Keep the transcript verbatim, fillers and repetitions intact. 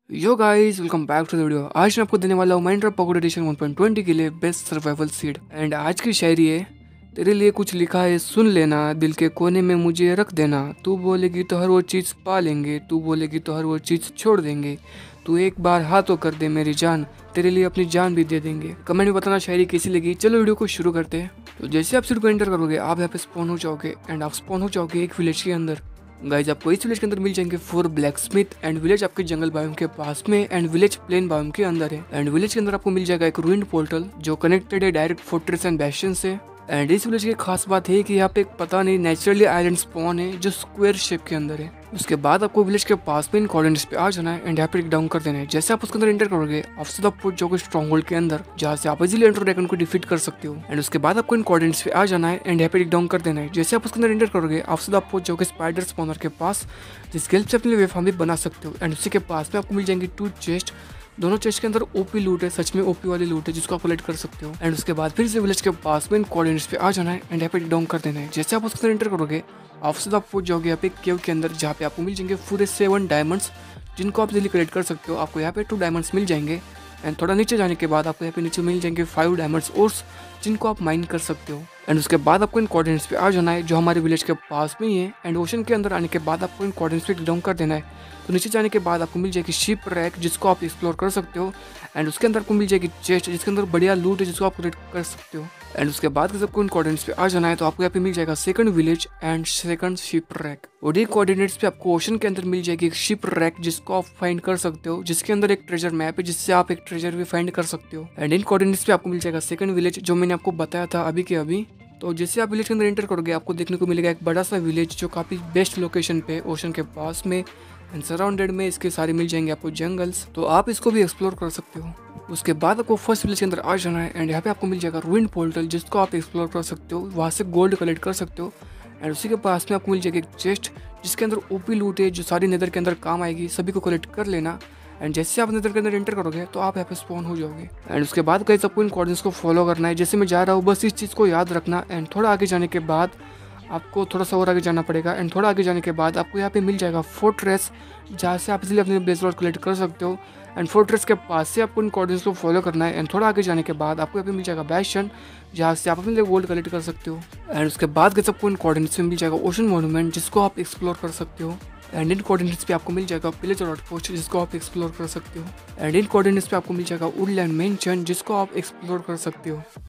Yo guys, welcome back to the video. आज मैं आपको देने वाला हूँ Minecraft pocket edition one point twenty के लिए बेस्ट सर्वाइवल सीड। एंड आज की शायरी है, तेरे लिए कुछ लिखा है सुन लेना, दिल के कोने में मुझे रख देना। तू बोलेगी तो हर वो चीज़ पा लेंगे, तू बोलेगी तो हर वो चीज़ छोड़ देंगे। तू एक बार हाँ तो कर दे मेरी जान, तेरे लिए अपनी जान भी दे देंगे। कमेंट में बताना शायरी कैसी लगी। चलो वीडियो को शुरू करते हैं। तो जैसे आप सीड को एंटर करोगे, आप यहाँ पे स्पॉन हो जाओगे एंड आप स्पॉन हो जाओगे एक विलेज के अंदर। गाइज आपको इस विलेज के अंदर मिल जाएंगे four blacksmith and village आपके जंगल बायोम के पास में एंड विलेज प्लेन बायोम के अंदर है। एंड विलेज के अंदर आपको मिल जाएगा एक रूइंड पोर्टल जो कनेक्टेड है डायरेक्ट फोर्ट्रेस एंड बैस्टियन से। एंड इस विलेज की खास बात है कि यहाँ पे एक पता नहीं नेचुरली आयरन स्पॉन है जो स्क्वायर शेप के अंदर है। उसके बाद आपको विलेज के पास में इन कोऑर्डिनेट्स पे आ जाना है एंड यहाँ पे डाउन कर देना है। जैसे आप उसके अंदर एंटर करोगे, आप सीधा पहुंच जाओगे स्ट्रॉन्ग होल्ड के अंदर, जहाँ से आप इजीली एंटर ड्रैगन को डिफीट कर सकते हो। एंड उसके बाद आपको इन कोऑर्डिनेट्स पे आ जाना है एंड यहाँ पे डाउन कर देना है। जैसे आप उसके अंदर एंटर करोगे, आप सीधा पहुंच जाओगे स्पाइडर स्पॉनर के पास, जिसके हेल्प से अपने वेब फार्म भी बना सकते हो। एंड उसी के पास में आपको मिल जाएंगे टू चेस्ट। दोनों चेस्ट के अंदर ओपी लूट है, सच में ओपी वाली लूट है जिसको आप कलेक्ट कर सकते हो। एंड उसके बाद फिर से विलेज के पास में इन कोऑर्डिनेट्स पे आ जाना है एंड यहाँ पे डाउन कर देना है। जैसे आप उसके अंदर एंटर करोगे, आप सीधा पहुंच जाओगे यहाँ पे केव के अंदर, जहाँ पे आपको मिल जाएंगे पूरे सेवन डायमंड्स, जिनको आप जल्दी कलेक्ट कर सकते हो। आपको यहाँ पे टू डायमंड्स मिल जाएंगे एंड थोड़ा नीचे जाने के बाद आपको यहाँ पे नीचे मिल जाएंगे फाइव डायमंड्स ओर्स, जिनको आप माइन कर सकते हो। एंड उसके बाद आपको इन कोऑर्डिनेट्स पे आ जाना है जो हमारे विलेज के पास में ही है। एंड ओशन के अंदर आने के बाद आपको इन कोऑर्डिनेट्स पे डाउन कर देना है। तो नीचे जाने के बाद आपको मिल जाएगी शिप रैक, जिसको आप एक्सप्लोर कर सकते हो। एंड उसके अंदर आपको मिल जाएगी चेस्ट, जिसके अंदर बढ़िया लूट है जिसको आप कलेक्ट कर सकते हो। एंड उसके बाद सबको इन कोऑर्डिनेट्स पे आ जाना है, तो आपको यहाँ पे मिल जाएगा second village and second shipwreck. और ये कोऑर्डिनेट्स पे आपको ओशन के अंदर मिल जाएगी एक शिप रैक, जिसको आप फाइंड कर सकते हो, जिसके अंदर एक ट्रेजर मैप है जिससे आप एक ट्रेजर भी फाइंड कर सकते हो। एंड इन कोऑर्डिनेट्स पे आपको मिल जाएगा सेकंड विलेज, जो मैंने आपको बताया था अभी के अभी। तो जैसे आप विलेज के अंदर एंटर करोगे, आपको देखने को मिलेगा एक बड़ा सा विलेज जो काफी बेस्ट लोकेशन पे ओशन के पास में। एंड सराउंडेड में इसके सारे मिल जाएंगे आपको जंगल्स, तो आप इसको भी एक्सप्लोर कर सकते हो। उसके बाद आपको फर्स्ट विलेज के अंदर आ जाना है एंड यहाँ पे आपको मिल जाएगा रूइंड पोर्टल, जिसको आप एक्सप्लोर कर सकते हो, वहाँ से गोल्ड कलेक्ट कर सकते हो। एंड उसी के पास में आपको मिल जाएगा एक चेस्ट, जिसके अंदर ओपी लूट है जो सारी नेदर के अंदर काम आएगी, सभी को कलेक्ट कर लेना। एंड जैसे आप नेदर के अंदर एंटर करोगे, तो आप यहाँ पे स्पॉन हो जाओगे। एंड उसके बाद गाइस आपको इन कोऑर्डिनेट्स को फॉलो करना है, जैसे मैं जा रहा हूँ, बस इस चीज़ को याद रखना। एंड थोड़ा आगे जाने के बाद आपको थोड़ा सा और आगे जाना पड़ेगा। एंड थोड़ा आगे जाने के बाद आपको यहाँ पे मिल जाएगा फोर्ट्रेस, जहाँ से आप इसलिए अपने ब्लेज रॉड कलेक्ट कर सकते हो। एंड फोर्ट्रेस के पास से आपको इन कोऑर्डिनेट्स को फॉलो करना है। एंड थोड़ा आगे जाने के बाद आपको यहाँ पे मिल जाएगा बैस्टियन, जहाँ से आप अपने लिए गोल्ड कलेक्ट कर सकते हो। एंड उसके बाद गाइस आपको इन कोऑर्डिनेट्स में मिल जाएगा ओशन मॉन्यूमेंट, जिसको आप एक्सप्लोर कर सकते हो। एंड इन कोऑर्डिनेट्स पे आपको मिल जाएगा विलेज आउटपोस्ट, जिसको आप एक्सप्लोर कर सकते हो। एंड इन कोऑर्डिनेट्स पे आपको मिल जाएगा वुडलैंड मेंशन, जिसको आप एक्सप्लोर कर सकते हो।